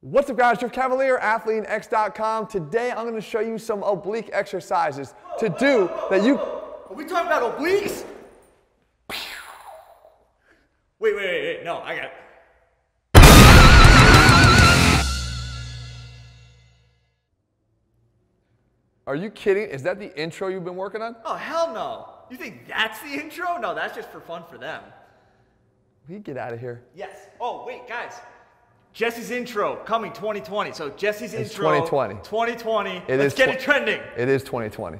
What's up, guys? Jeff Cavalier, ATHLEAN-X.com. Today I'm going to show you some oblique exercises to do that you... Are we talking about obliques? Wait. No, I got it. Are you kidding? Is that the intro you've been working on? Oh, hell no. You think that's the intro? No, that's just for fun for them. Will you get out of here? Yes. Oh, wait, guys. Jesse's intro coming 2020. So Jesse's It's intro 2020. 2020. Let's get it trending. It is 2020.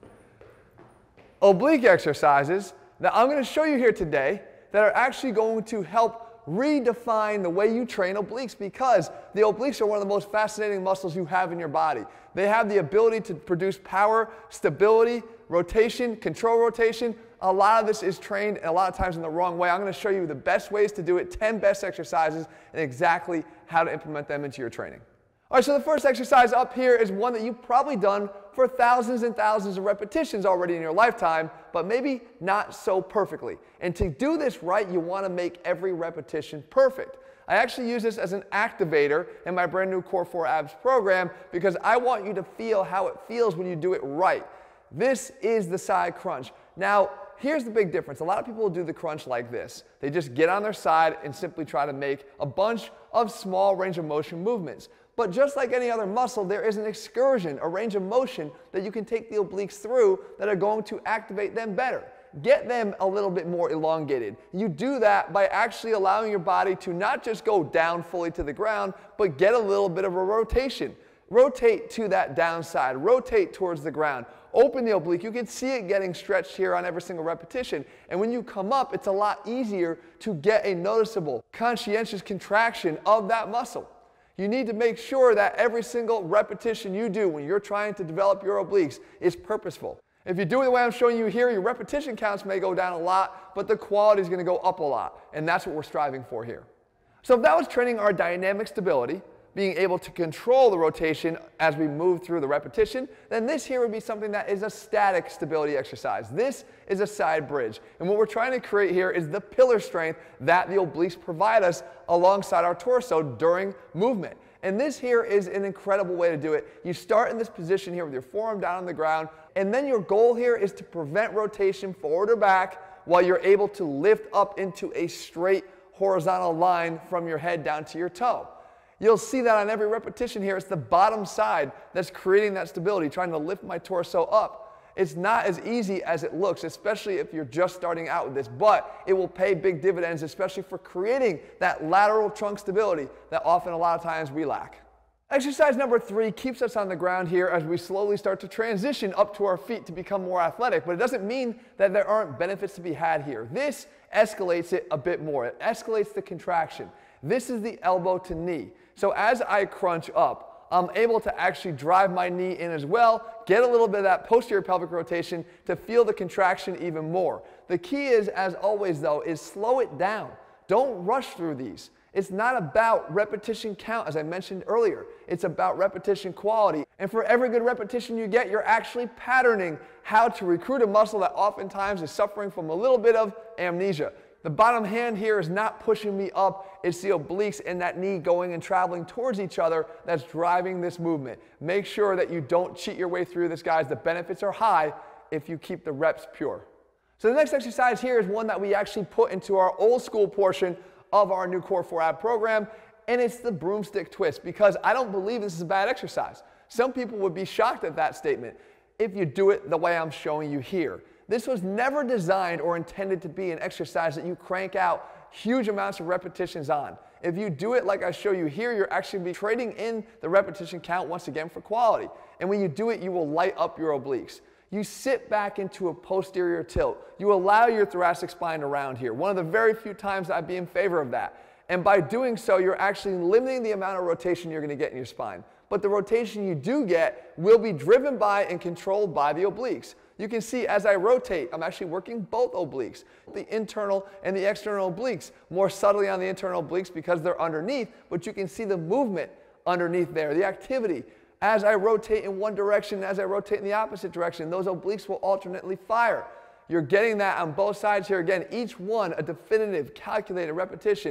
Oblique exercises that I'm going to show you here today that are actually going to help redefine the way you train obliques, because the obliques are one of the most fascinating muscles you have in your body. They have the ability to produce power, stability, rotation, control rotation. A lot of this is trained a lot of times in the wrong way. I'm going to show you the best ways to do it, 10 best exercises, and exactly how to implement them into your training. All right, so the first exercise up here is one that you've probably done for thousands and thousands of repetitions already in your lifetime, but maybe not so perfectly. And to do this right, you want to make every repetition perfect. I actually use this as an activator in my brand new Core 4 Abs program because I want you to feel how it feels when you do it right. This is the side crunch. Now, here's the big difference. A lot of people will do the crunch like this. They just get on their side and simply try to make a bunch of small range of motion movements. But just like any other muscle, there is an excursion, a range of motion that you can take the obliques through that are going to activate them better. Get them a little bit more elongated. You do that by actually allowing your body to not just go down fully to the ground, but get a little bit of a rotation. Rotate to that downside, rotate towards the ground. Open the oblique. You can see it getting stretched here on every single repetition. And when you come up, it's a lot easier to get a noticeable, conscientious contraction of that muscle. You need to make sure that every single repetition you do when you're trying to develop your obliques is purposeful. If you do it the way I'm showing you here, your repetition counts may go down a lot, but the quality is going to go up a lot. And that's what we're striving for here. So if that was training our dynamic stability, being able to control the rotation as we move through the repetition, then this here would be something that is a static stability exercise. This is a side bridge. And what we're trying to create here is the pillar strength that the obliques provide us alongside our torso during movement. And this here is an incredible way to do it. You start in this position here with your forearm down on the ground, and then your goal here is to prevent rotation forward or back while you're able to lift up into a straight horizontal line from your head down to your toe. You'll see that on every repetition here, it's the bottom side that's creating that stability, trying to lift my torso up. It's not as easy as it looks, especially if you're just starting out with this, but it will pay big dividends, especially for creating that lateral trunk stability that often a lot of times we lack. Exercise number 3 keeps us on the ground here as we slowly start to transition up to our feet to become more athletic, but it doesn't mean that there aren't benefits to be had here. This escalates it a bit more. It escalates the contraction. This is the elbow to knee. So as I crunch up, I'm able to actually drive my knee in as well, get a little bit of that posterior pelvic rotation to feel the contraction even more. The key is, as always though, is slow it down. Don't rush through these. It's not about repetition count, as I mentioned earlier. It's about repetition quality. And for every good repetition you get, you're actually patterning how to recruit a muscle that oftentimes is suffering from a little bit of amnesia. The bottom hand here is not pushing me up. It's the obliques and that knee going and traveling towards each other that's driving this movement. Make sure that you don't cheat your way through this, guys. The benefits are high if you keep the reps pure. So the next exercise here is one that we actually put into our old school portion of our new Core 4 Ab program, and it's the broomstick twist, because I don't believe this is a bad exercise. Some people would be shocked at that statement if you do it the way I'm showing you here. This was never designed or intended to be an exercise that you crank out huge amounts of repetitions on. If you do it like I show you here, you're actually trading in the repetition count once again for quality. And when you do it, you will light up your obliques. You sit back into a posterior tilt. You allow your thoracic spine to round here. One of the very few times I'd be in favor of that. And by doing so, you're actually limiting the amount of rotation you're going to get in your spine. But the rotation you do get will be driven by and controlled by the obliques. You can see as I rotate, I'm actually working both obliques, the internal and the external obliques, more subtly on the internal obliques because they're underneath, but you can see the movement underneath there, the activity. As I rotate in one direction, as I rotate in the opposite direction, those obliques will alternately fire. You're getting that on both sides here. Again, each one a definitive, calculated repetition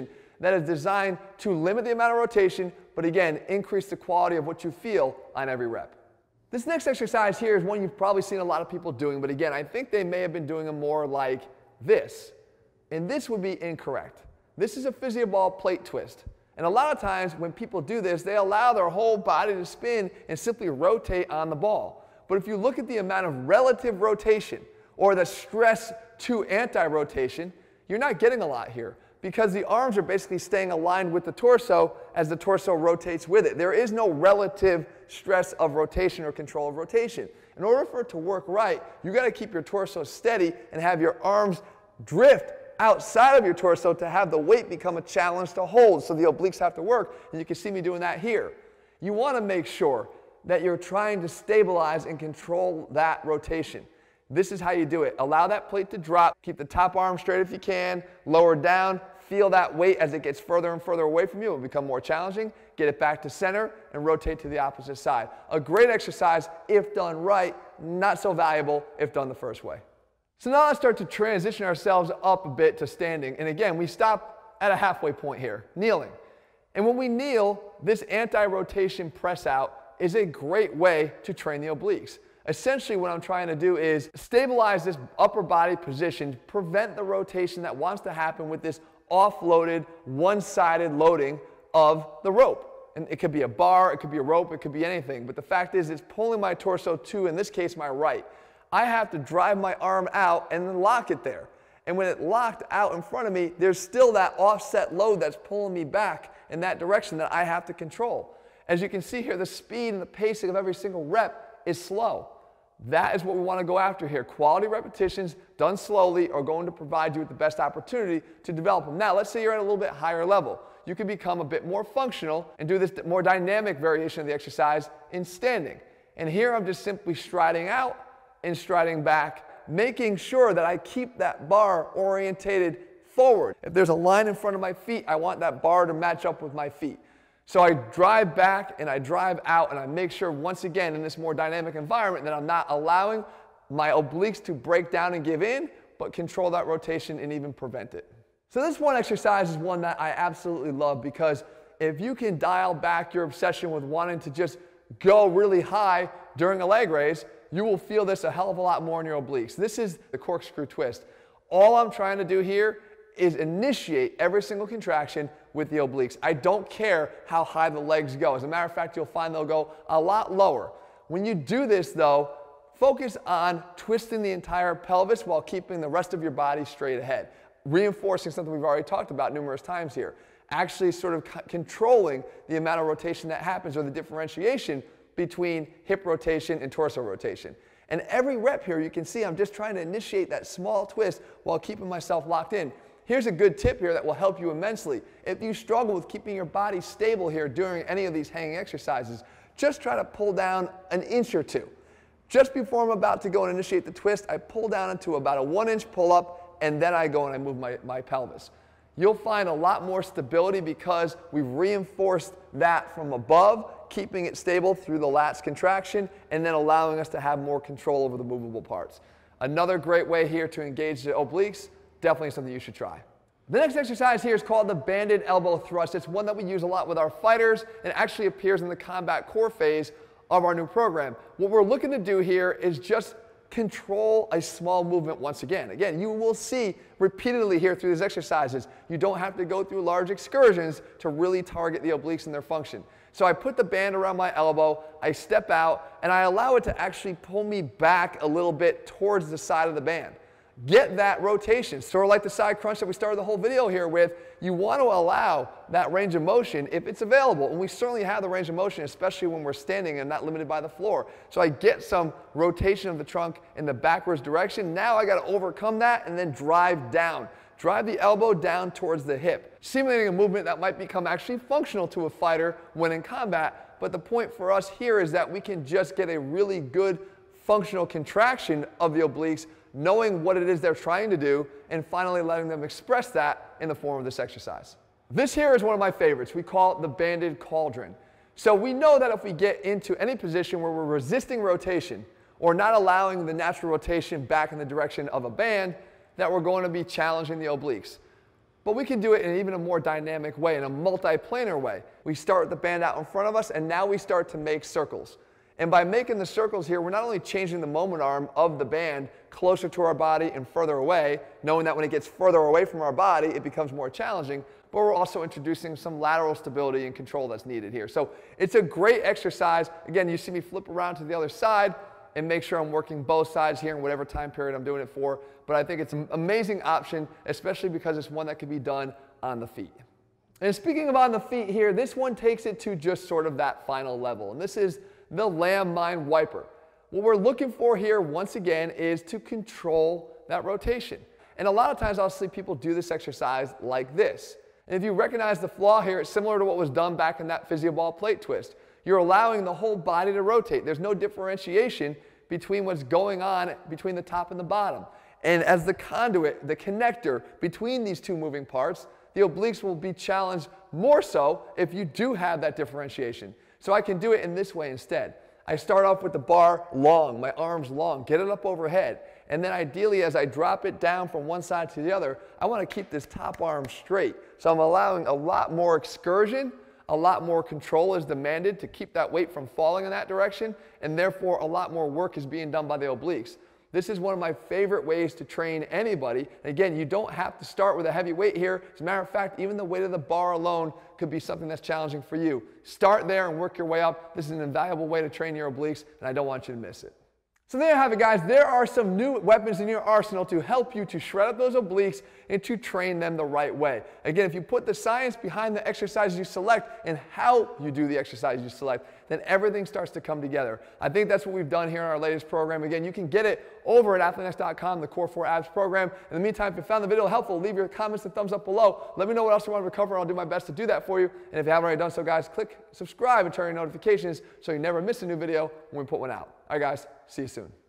that is designed to limit the amount of rotation, but again, increase the quality of what you feel on every rep. This next exercise here is one you've probably seen a lot of people doing, but again, I think they may have been doing it more like this. And this would be incorrect. This is a physio ball plate twist. And a lot of times when people do this, they allow their whole body to spin and simply rotate on the ball. But if you look at the amount of relative rotation or the stress to anti-rotation, you're not getting a lot here because the arms are basically staying aligned with the torso as the torso rotates with it. There is no relative stress of rotation or control of rotation. In order for it to work right, you got to keep your torso steady and have your arms drift outside of your torso to have the weight become a challenge to hold, so the obliques have to work, and you can see me doing that here. You want to make sure that you're trying to stabilize and control that rotation. This is how you do it. Allow that plate to drop, keep the top arm straight if you can, lower down, feel that weight as it gets further and further away from you. It will become more challenging. Get it back to center and rotate to the opposite side. A great exercise if done right, not so valuable if done the first way. So now let's start to transition ourselves up a bit to standing. And again, we stop at a halfway point here, kneeling. And when we kneel, this anti-rotation press out is a great way to train the obliques. Essentially what I'm trying to do is stabilize this upper body position, prevent the rotation that wants to happen with this offloaded, one-sided loading of the rope. And it could be a bar, it could be a rope, it could be anything. But the fact is, it's pulling my torso to, in this case, my right. I have to drive my arm out and then lock it there. And when it locked out in front of me, there's still that offset load that's pulling me back in that direction that I have to control. As you can see here, the speed and the pacing of every single rep is slow. That is what we want to go after here. Quality repetitions done slowly are going to provide you with the best opportunity to develop them. Now, let's say you're at a little bit higher level. You can become a bit more functional and do this more dynamic variation of the exercise in standing. And here I'm just simply striding out and striding back, making sure that I keep that bar orientated forward. If there's a line in front of my feet, I want that bar to match up with my feet. So I drive back and I drive out and I make sure once again in this more dynamic environment that I'm not allowing my obliques to break down and give in, but control that rotation and even prevent it. So this one exercise is one that I absolutely love because if you can dial back your obsession with wanting to just go really high during a leg raise, you will feel this a hell of a lot more in your obliques. This is the corkscrew twist. All I'm trying to do here is initiate every single contraction with the obliques. I don't care how high the legs go. As a matter of fact, you'll find they'll go a lot lower. When you do this though, focus on twisting the entire pelvis while keeping the rest of your body straight ahead. Reinforcing something we've already talked about numerous times here. Actually sort of controlling the amount of rotation that happens or the differentiation between hip rotation and torso rotation. And every rep here, you can see I'm just trying to initiate that small twist while keeping myself locked in. Here's a good tip here that will help you immensely. If you struggle with keeping your body stable here during any of these hanging exercises, just try to pull down an inch or two. Just before I'm about to go and initiate the twist, I pull down into about a 1-inch pull-up, and then I go and I move my pelvis. You'll find a lot more stability because we've reinforced that from above, keeping it stable through the lats contraction, and then allowing us to have more control over the movable parts. Another great way here to engage the obliques, definitely something you should try. The next exercise here is called the banded elbow thrust. It's one that we use a lot with our fighters and actually appears in the combat core phase of our new program. What we're looking to do here is just control a small movement once again. Again, you will see repeatedly here through these exercises, you don't have to go through large excursions to really target the obliques and their function. So I put the band around my elbow, I step out, and I allow it to actually pull me back a little bit towards the side of the band. Get that rotation, sort of like the side crunch that we started the whole video here with. You want to allow that range of motion if it's available, and we certainly have the range of motion, especially when we're standing and not limited by the floor. So I get some rotation of the trunk in the backwards direction. Now I got to overcome that and then drive down. Drive the elbow down towards the hip, simulating a movement that might become actually functional to a fighter when in combat. But the point for us here is that we can just get a really good functional contraction of the obliques, knowing what it is they're trying to do, and finally letting them express that in the form of this exercise. This here is one of my favorites. We call it the banded cauldron. So we know that if we get into any position where we're resisting rotation or not allowing the natural rotation back in the direction of a band, that we're going to be challenging the obliques. But we can do it in even a more dynamic way, in a multi-planar way. We start with the band out in front of us, and now we start to make circles. And by making the circles here, we're not only changing the moment arm of the band closer to our body and further away, knowing that when it gets further away from our body, it becomes more challenging, but we're also introducing some lateral stability and control that's needed here. So it's a great exercise. Again, you see me flip around to the other side and make sure I'm working both sides here in whatever time period I'm doing it for. But I think it's an amazing option, especially because it's one that can be done on the feet. And speaking of on the feet here, this one takes it to just sort of that final level. And this is the landmine wiper. What we're looking for here, once again, is to control that rotation. And a lot of times I'll see people do this exercise like this. And if you recognize the flaw here, it's similar to what was done back in that physio ball plate twist. You're allowing the whole body to rotate. There's no differentiation between what's going on between the top and the bottom. And as the conduit, the connector between these two moving parts, the obliques will be challenged more so if you do have that differentiation. So I can do it in this way instead. I start off with the bar long, my arms long, get it up overhead. And then ideally, as I drop it down from one side to the other, I want to keep this top arm straight. So I'm allowing a lot more excursion, a lot more control is demanded to keep that weight from falling in that direction, and therefore a lot more work is being done by the obliques. This is one of my favorite ways to train anybody. And again, you don't have to start with a heavy weight here. As a matter of fact, even the weight of the bar alone could be something that's challenging for you. Start there and work your way up. This is an invaluable way to train your obliques, and I don't want you to miss it. So there you have it, guys. There are some new weapons in your arsenal to help you to shred up those obliques and to train them the right way. Again, if you put the science behind the exercises you select and how you do the exercises you select, then everything starts to come together. I think that's what we've done here in our latest program. Again, you can get it over at ATHLEAN-X.com, the Core 4 Abs program. In the meantime, if you found the video helpful, leave your comments and thumbs up below. Let me know what else you want to cover, and I'll do my best to do that for you. And if you haven't already done so, guys, click subscribe and turn on your notifications so you never miss a new video when we put one out. All right, guys, see you soon.